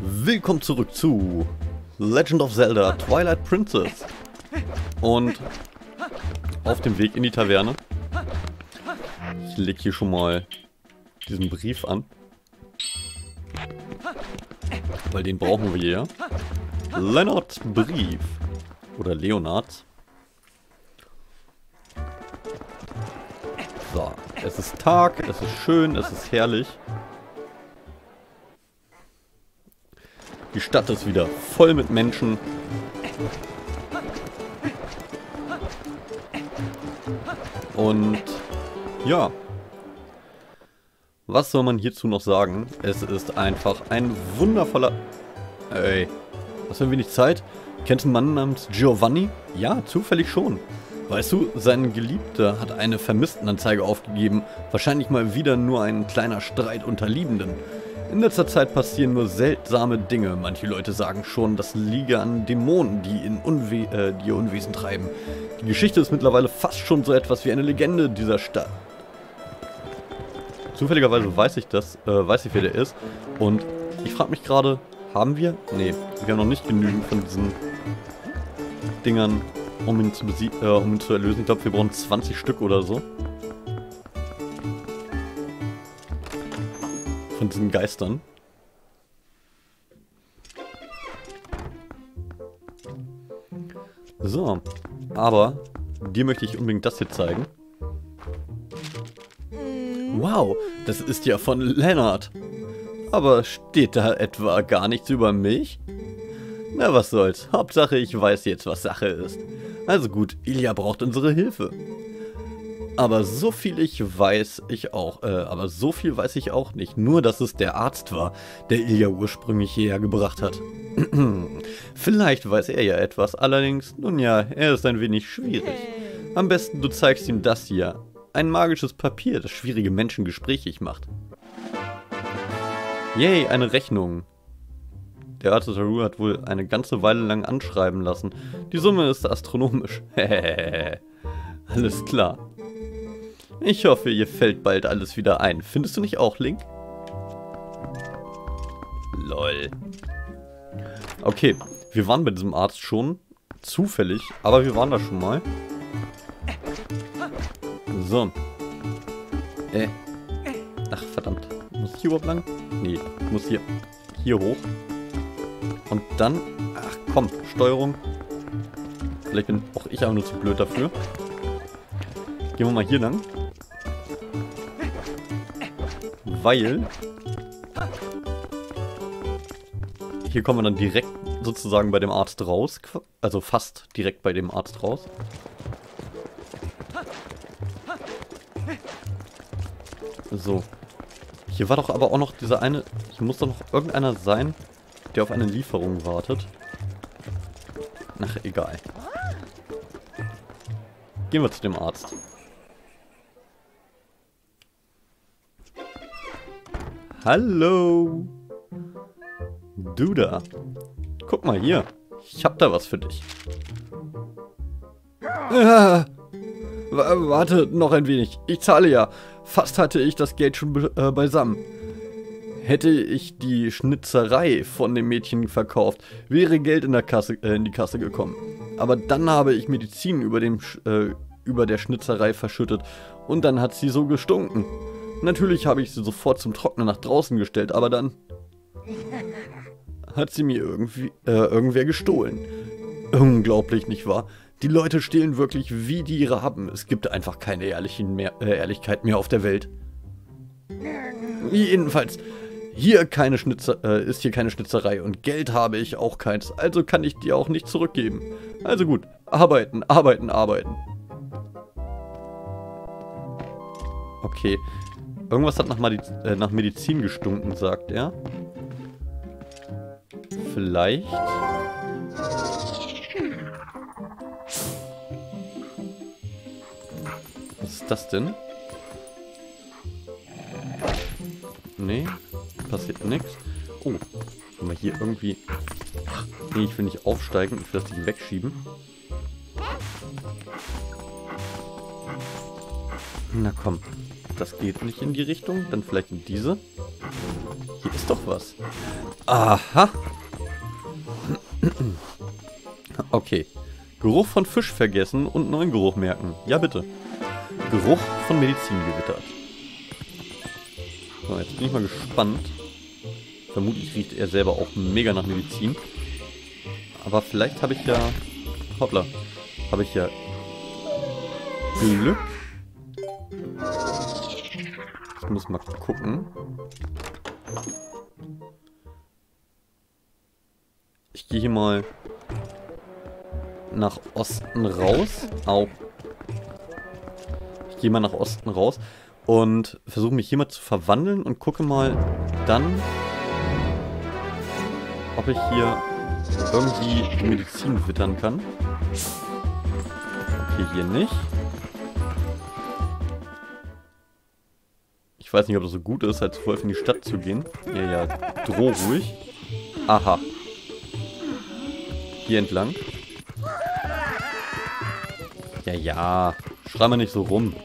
Willkommen zurück zu Legend of Zelda Twilight Princess. Und auf dem Weg in die Taverne. Ich lege hier schon mal diesen Brief an. Weil den brauchen wir ja. Leonards Brief. Oder Leonards. So, es ist Tag, es ist schön, es ist herrlich. Die Stadt ist wieder voll mit Menschen. Und ja, was soll man hierzu noch sagen? Es ist einfach ein wundervoller... Ey, hast du ein wenig Zeit? Kennst du einen Mann namens Giovanni? Ja, zufällig schon. Weißt du, sein Geliebter hat eine Vermisstenanzeige aufgegeben. Wahrscheinlich mal wieder nur ein kleiner Streit unter Liebenden. In letzter Zeit passieren nur seltsame Dinge. Manche Leute sagen schon, das liege an Dämonen, die ihr Unwesen treiben. Die Geschichte ist mittlerweile fast schon so etwas wie eine Legende dieser Stadt. Zufälligerweise weiß ich, wer der ist. Und ich frage mich gerade, haben wir? Nee, wir haben noch nicht genügend von diesen Dingern, um ihn zu erlösen. Ich glaube, wir brauchen 20 Stück oder so. Von diesen Geistern. So, aber dir möchte ich unbedingt das hier zeigen. Wow, das ist ja von Leonard. Aber steht da etwa gar nichts über mich? Na, was soll's. Hauptsache, ich weiß jetzt, was Sache ist. Also gut, Ilya braucht unsere Hilfe. Aber so viel weiß ich auch nicht. Nur, dass es der Arzt war, der Ilya ursprünglich hierher gebracht hat. Vielleicht weiß er ja etwas. Allerdings, nun ja, er ist ein wenig schwierig. Am besten, du zeigst ihm das hier. Ein magisches Papier, das schwierige Menschen gesprächig macht. Yay, eine Rechnung. Der Arzt Haru hat wohl eine ganze Weile lang anschreiben lassen. Die Summe ist astronomisch. Alles klar. Ich hoffe, ihr fällt bald alles wieder ein. Findest du nicht auch, Link? Lol. Okay, wir waren bei diesem Arzt schon. Zufällig, aber wir waren da schon mal. So. Ach, verdammt. Muss ich hier überhaupt lang? Nee, ich muss hier hoch. Und dann... Ach komm, Steuerung. Vielleicht bin auch ich aber nur zu blöd dafür. Gehen wir mal hier lang. Weil... Hier kommen wir dann direkt sozusagen bei dem Arzt raus. Also fast direkt bei dem Arzt raus. So. Hier war doch aber auch noch dieser eine... Hier muss doch noch irgendeiner sein, der auf eine Lieferung wartet. Ach, egal. Gehen wir zu dem Arzt. Hallo. Du da. Guck mal hier. Ich hab da was für dich. Warte noch ein wenig. Ich zahle ja. Fast hatte ich das Geld schon beisammen. Hätte ich die Schnitzerei von dem Mädchen verkauft, wäre Geld in die Kasse gekommen. Aber dann habe ich Medizin über der Schnitzerei verschüttet und dann hat sie so gestunken. Natürlich habe ich sie sofort zum Trocknen nach draußen gestellt, aber dann hat sie mir irgendwer gestohlen. Unglaublich, nicht wahr? Die Leute stehlen wirklich wie die Raben. Es gibt einfach keine Ehrlichkeit mehr auf der Welt. Jedenfalls, ist hier keine Schnitzerei und Geld habe ich auch keins, also kann ich dir auch nicht zurückgeben. Also gut, arbeiten, arbeiten, arbeiten. Okay, irgendwas hat nach Medizin gestunken, sagt er. Vielleicht... Was ist das denn? Nee, passiert nichts. Oh, können wir hier irgendwie... Nee, ich will nicht aufsteigen, ich will das nicht wegschieben. Na komm, das geht nicht in die Richtung, dann vielleicht in diese. Hier ist doch was. Aha. Okay. Geruch von Fisch vergessen und neuen Geruch merken. Ja, bitte. Geruch von Medizin gewittert. So, jetzt bin ich mal gespannt. Vermutlich riecht er selber auch mega nach Medizin. Aber vielleicht habe ich ja... Hoppla. Habe ich ja... Glück. Ich muss mal gucken. Ich gehe hier mal nach Osten raus. Au. Ich gehe mal nach Osten raus und versuche mich hier mal zu verwandeln und gucke mal dann, ob ich hier irgendwie Medizin wittern kann. Okay, hier nicht. Ich weiß nicht, ob das so gut ist, als Wolf in die Stadt zu gehen. Ja, droh ruhig. Aha. Hier entlang. Ja. Schrei mal nicht so rum.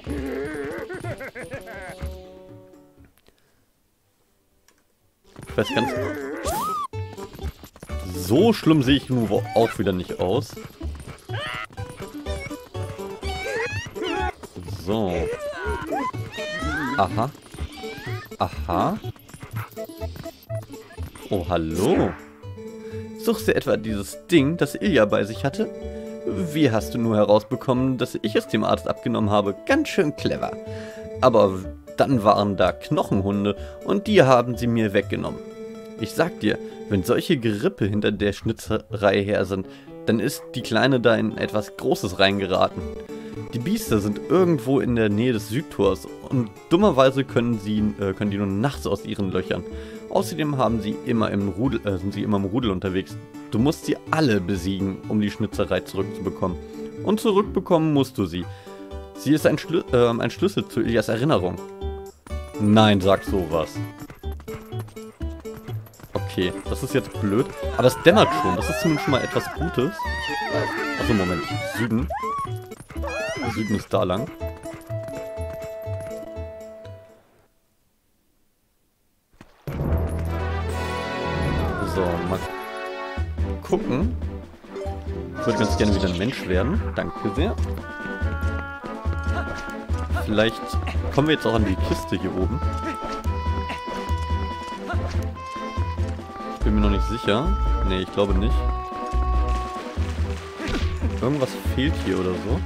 Ich weiß ganz... So schlimm sehe ich nun auch wieder nicht aus. So. Aha. Aha. Oh, hallo. Suchst du etwa dieses Ding, das Ilja bei sich hatte? Wie hast du nur herausbekommen, dass ich es dem Arzt abgenommen habe? Ganz schön clever. Aber dann waren da Knochenhunde und die haben sie mir weggenommen. Ich sag dir, wenn solche Gerippe hinter der Schnitzerei her sind, dann ist die Kleine da in etwas Großes reingeraten. Die Biester sind irgendwo in der Nähe des Südtors und dummerweise können die nur nachts aus ihren Löchern. Außerdem sind sie immer im Rudel unterwegs. Du musst sie alle besiegen, um die Schnitzerei zurückzubekommen. Und zurückbekommen musst du sie. Sie ist ein Schlüssel zu Iljas Erinnerung. Nein, sag sowas. Okay, das ist jetzt blöd. Aber es dämmert schon. Das ist zumindest schon mal etwas Gutes. Achso, Moment. Süden. Süden ist da lang. So, mal gucken. Ich würde ganz gerne wieder ein Mensch werden. Danke sehr. Vielleicht kommen wir jetzt auch an die Kiste hier oben. Ich bin mir noch nicht sicher. Nee, ich glaube nicht. Irgendwas fehlt hier oder so.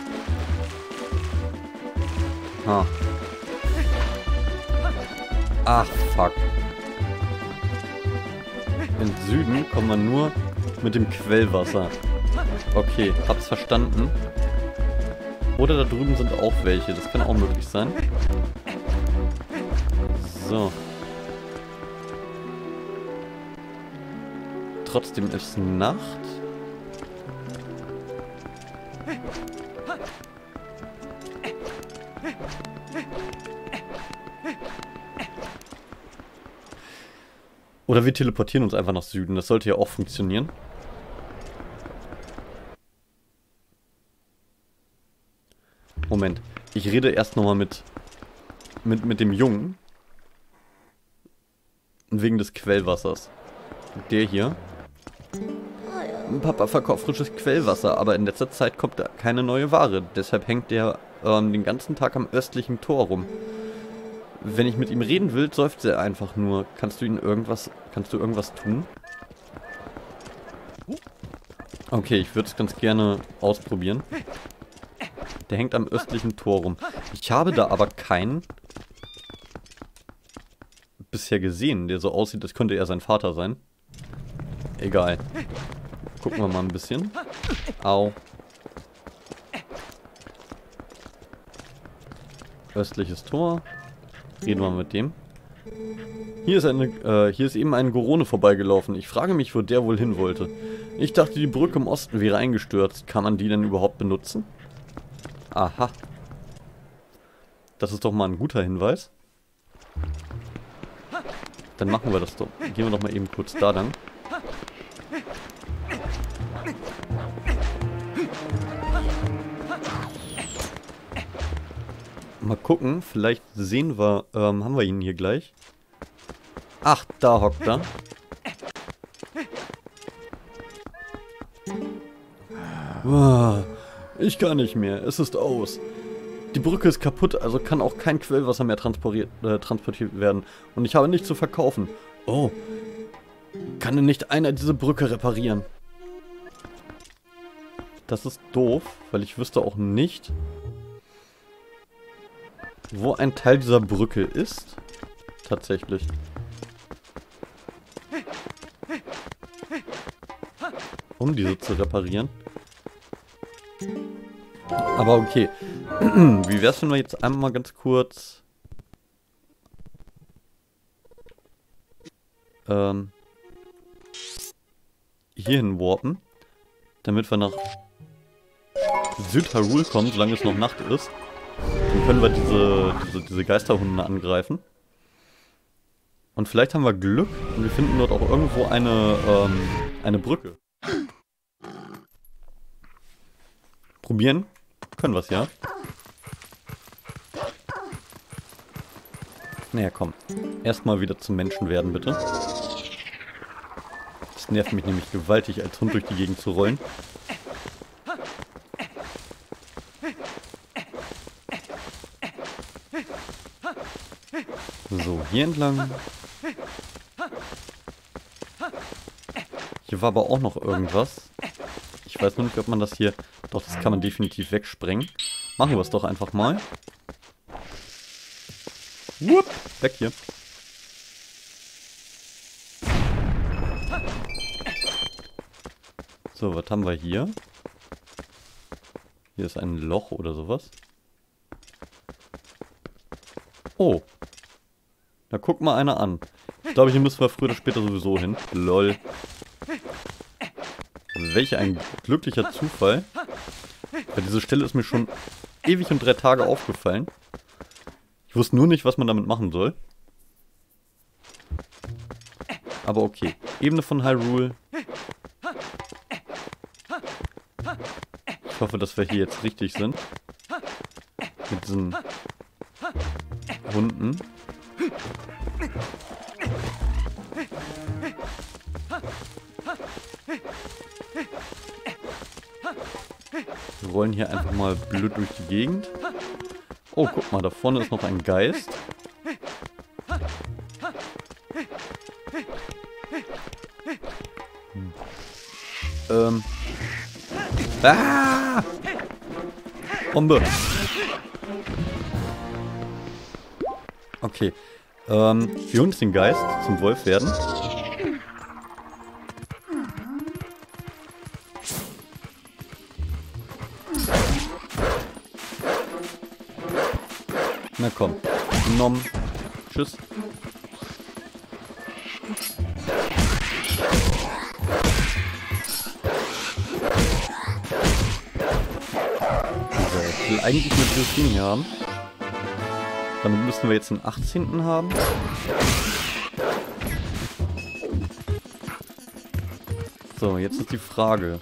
Ha. Ach, fuck. In Süden kommen wir nur mit dem Quellwasser. Okay, hab's verstanden. Oder da drüben sind auch welche. Das kann auch möglich sein. So. Trotzdem ist Nacht. Oder wir teleportieren uns einfach nach Süden. Das sollte ja auch funktionieren. Moment. Ich rede erst nochmal mit dem Jungen. Wegen des Quellwassers. Der hier. Papa verkauft frisches Quellwasser, aber in letzter Zeit kommt da keine neue Ware. Deshalb hängt der den ganzen Tag am östlichen Tor rum. Wenn ich mit ihm reden will, seufzt er einfach nur. Kannst du irgendwas tun? Okay, ich würde es ganz gerne ausprobieren. Der hängt am östlichen Tor rum. Ich habe da aber keinen bisher gesehen, der so aussieht, als könnte er sein Vater sein. Egal. Gucken wir mal ein bisschen. Au. Östliches Tor. Reden wir mit dem. Hier ist eben ein Gorone vorbeigelaufen. Ich frage mich, wo der wohl hin wollte. Ich dachte, die Brücke im Osten wäre eingestürzt. Kann man die denn überhaupt benutzen? Aha. Das ist doch mal ein guter Hinweis. Dann machen wir das doch. Gehen wir doch mal eben kurz da lang. Mal gucken, vielleicht sehen wir, haben wir ihn hier gleich. Ach, da hockt er. Ich kann nicht mehr. Es ist aus. Die Brücke ist kaputt, also kann auch kein Quellwasser mehr transportiert werden. Und ich habe nichts zu verkaufen. Oh. Kann denn nicht einer diese Brücke reparieren? Das ist doof, weil ich wüsste auch nicht, wo ein Teil dieser Brücke ist. Tatsächlich. Um diese zu reparieren. Aber okay. Wie wär's, wenn wir jetzt einmal ganz kurz hierhin warpen, damit wir nach Südhyrule kommen, solange es noch Nacht ist. Dann können wir diese Geisterhunde angreifen. Und vielleicht haben wir Glück und wir finden dort auch irgendwo eine Brücke. Probieren können wir es ja. Naja, komm. Erstmal wieder zum Menschen werden, bitte. Das nervt mich nämlich gewaltig, als Hund durch die Gegend zu rollen. So, hier entlang. Hier war aber auch noch irgendwas. Ich weiß nur nicht, ob man das hier... Doch, das kann man definitiv wegsprengen. Machen wir es doch einfach mal. Wupp, weg hier. So, was haben wir hier? Hier ist ein Loch oder sowas. Oh. Da guck mal einer an. Ich glaube, hier müssen wir früher oder später sowieso hin. Lol. Welch ein glücklicher Zufall. Weil diese Stelle ist mir schon ewig und 3 Tage aufgefallen. Ich wusste nur nicht, was man damit machen soll. Aber okay. Ebene von Hyrule. Ich hoffe, dass wir hier jetzt richtig sind. Mit diesen Hunden. Wir rollen hier einfach mal blöd durch die Gegend. Oh, guck mal, da vorne ist noch ein Geist. Ah! Bombe. Okay. Wir holen uns den Geist zum Wolf werden. Na komm. Genommen. Tschüss. So, ich will eigentlich nur dieses Ding hier haben. Damit müssen wir jetzt einen 18. haben. So, jetzt ist die Frage.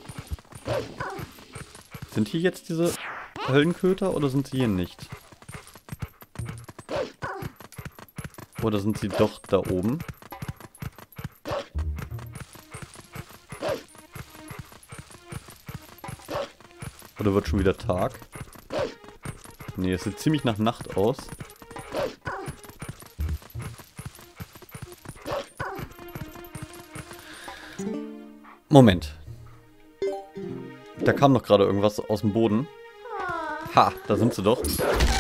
Sind hier jetzt diese Höllenköter oder sind sie hier nicht? Oder sind sie doch da oben? Oder wird schon wieder Tag? Nee, es sieht ziemlich nach Nacht aus. Moment. Da kam doch gerade irgendwas aus dem Boden. Ha, da sind sie doch.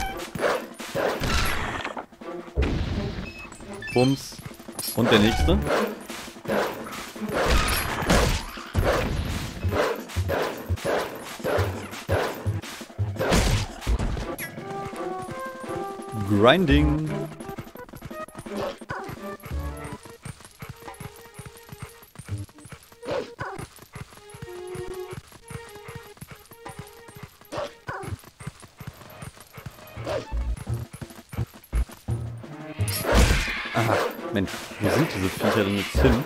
Bums. Und der nächste. Grinding. Aha, Mensch, wo sind diese Viecher denn jetzt hin?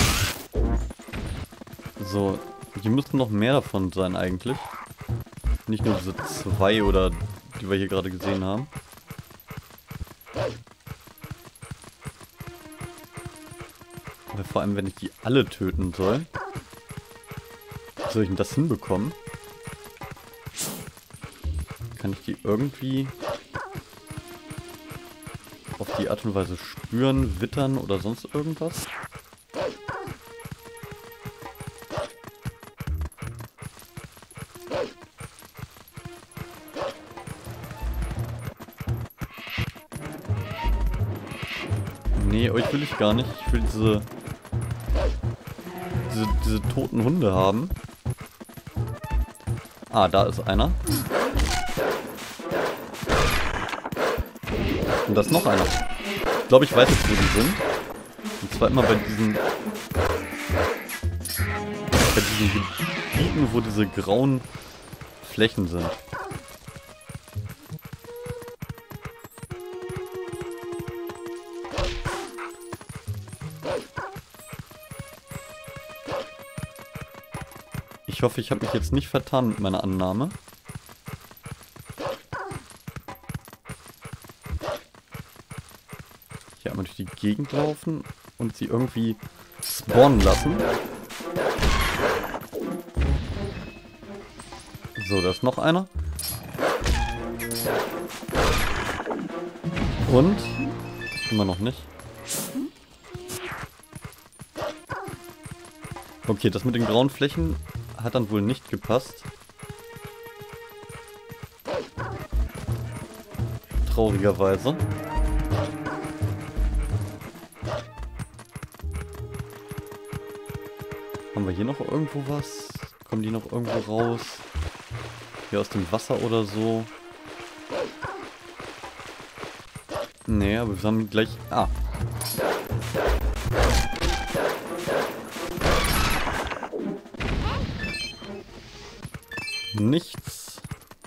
So, hier müssten noch mehr davon sein eigentlich. Nicht nur diese 2 oder die wir hier gerade gesehen haben. Aber vor allem, wenn ich die alle töten soll. Wie soll ich denn das hinbekommen? Kann ich die irgendwie auf die Art und Weise spüren, wittern oder sonst irgendwas? Nee, euch will ich gar nicht. Ich will diese toten Hunde haben. Ah, da ist einer. Und da ist noch einer. Ich glaube, ich weiß jetzt, wo die sind. Und zwar immer bei diesen Gebieten, wo diese grauen Flächen sind. Ich hoffe, ich habe mich jetzt nicht vertan mit meiner Annahme. Hier einmal durch die Gegend laufen und sie irgendwie spawnen lassen. So, da ist noch einer. Und? Immer noch nicht. Okay, das mit den grauen Flächen hat dann wohl nicht gepasst. Traurigerweise. Haben wir hier noch irgendwo was? Kommen die noch irgendwo raus? Hier aus dem Wasser oder so? Nee, aber wir haben gleich... Ah. Nichts.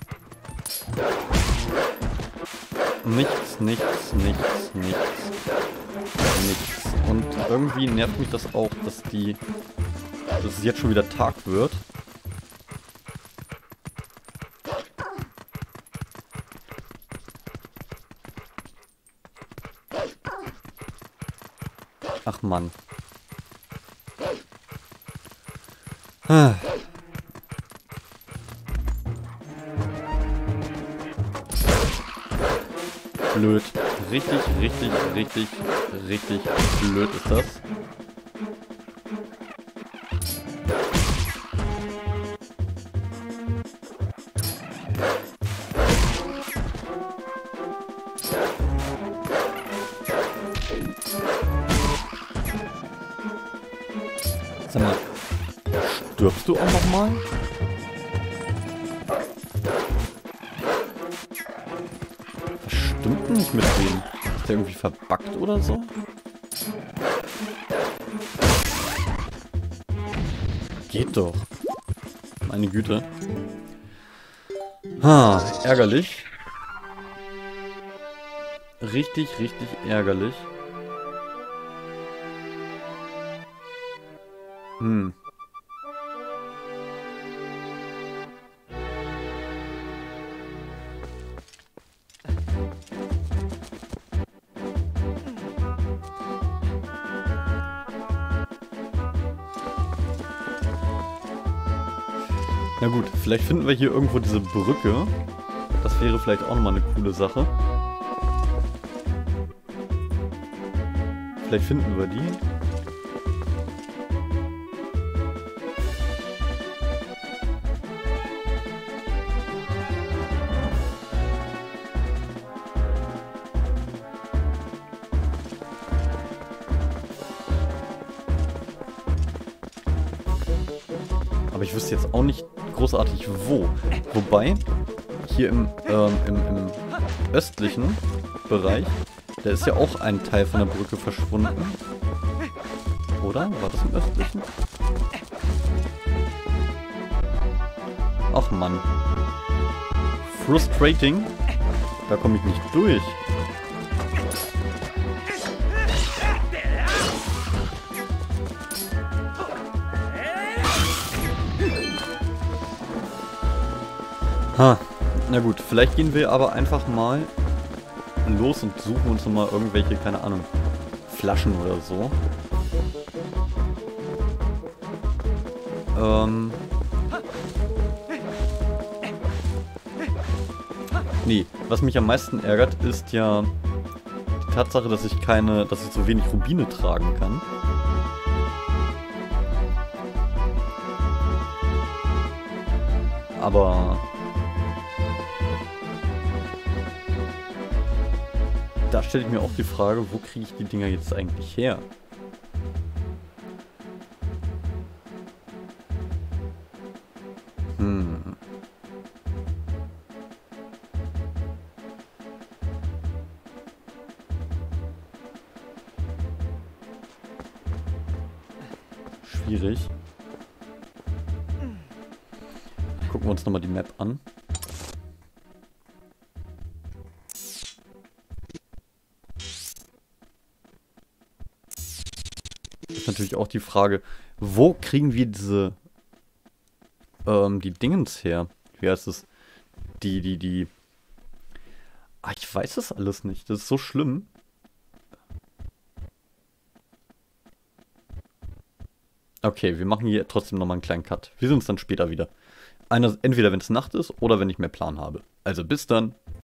Nichts, nichts, nichts, nichts. Nichts. Und irgendwie nervt mich das auch, dass es jetzt schon wieder Tag wird. Ach Mann. Blöd. Richtig, richtig, richtig, richtig blöd ist das. Sag mal, stirbst du auch noch mal? Stimmt nicht mit dem. Ist der irgendwie verbuggt oder so? Geht doch. Meine Güte. Ha, ärgerlich. Richtig, richtig ärgerlich. Na gut, vielleicht finden wir hier irgendwo diese Brücke. Das wäre vielleicht auch nochmal eine coole Sache. Vielleicht finden wir die. Aber ich wüsste jetzt auch nicht großartig wo. Wobei, hier im östlichen Bereich, da ist ja auch ein Teil von der Brücke verschwunden. Oder? War das im östlichen? Ach Mann. Frustrating. Da komme ich nicht durch. Ha. Na gut, vielleicht gehen wir aber einfach mal los und suchen uns nochmal irgendwelche, keine Ahnung, Flaschen oder so. Nee, was mich am meisten ärgert, ist ja die Tatsache, dass ich so wenig Rubine tragen kann. Aber da stelle ich mir auch die Frage, wo kriege ich die Dinger jetzt eigentlich her? Schwierig. Gucken wir uns nochmal die Map an. Ist natürlich auch die Frage, wo kriegen wir die Dingens her? Wie heißt es? Ah, ich weiß das alles nicht. Das ist so schlimm. Okay, wir machen hier trotzdem nochmal einen kleinen Cut. Wir sehen uns dann später wieder. Entweder wenn es Nacht ist oder wenn ich mehr Plan habe. Also bis dann.